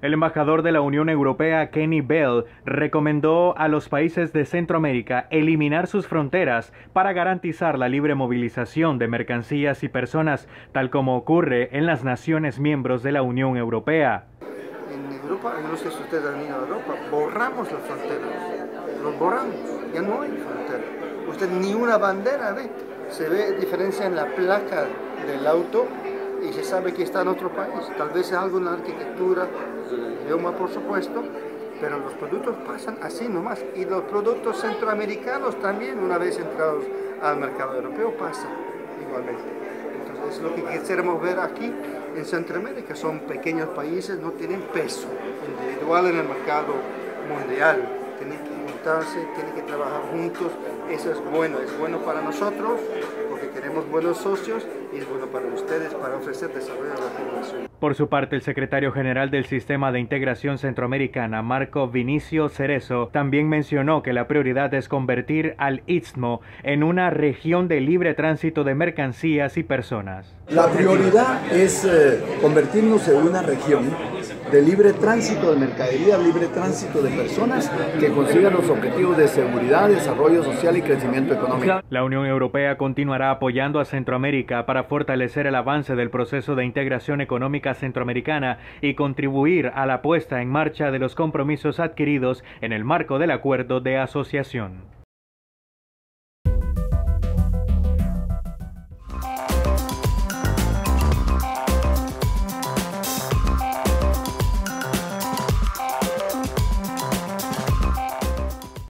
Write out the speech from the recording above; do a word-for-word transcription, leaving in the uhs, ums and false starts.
El embajador de la Unión Europea, Kenny Bell, recomendó a los países de Centroamérica eliminar sus fronteras para garantizar la libre movilización de mercancías y personas, tal como ocurre en las naciones miembros de la Unión Europea. En Europa, no sé si ustedes han ido a Europa, borramos las fronteras, los borramos, ya no hay frontera. Usted ni una bandera ve, se ve diferencia en la placa del auto y se sabe que está en otro país. Tal vez es algo en la arquitectura, el idioma por supuesto, pero los productos pasan así nomás. Y los productos centroamericanos también, una vez entrados al mercado europeo, pasan igualmente. Entonces es lo que quisiéramos ver aquí en Centroamérica. Son pequeños países, no tienen peso individual en el mercado mundial. Tienen que juntarse, tienen que trabajar juntos. Eso es bueno, es bueno para nosotros, porque queremos buenos socios, y es bueno para ustedes para ofrecer desarrollo a la población. Por su parte, el secretario general del Sistema de Integración Centroamericana, Marco Vinicio Cerezo, también mencionó que la prioridad es convertir al Istmo en una región de libre tránsito de mercancías y personas. La prioridad es eh, convertirnos en una región de libre tránsito de mercadería, libre tránsito de personas que consigan los objetivos de seguridad, desarrollo social y crecimiento económico. La Unión Europea continuará apoyando a Centroamérica para fortalecer el avance del proceso de integración económica centroamericana y contribuir a la puesta en marcha de los compromisos adquiridos en el marco del acuerdo de asociación.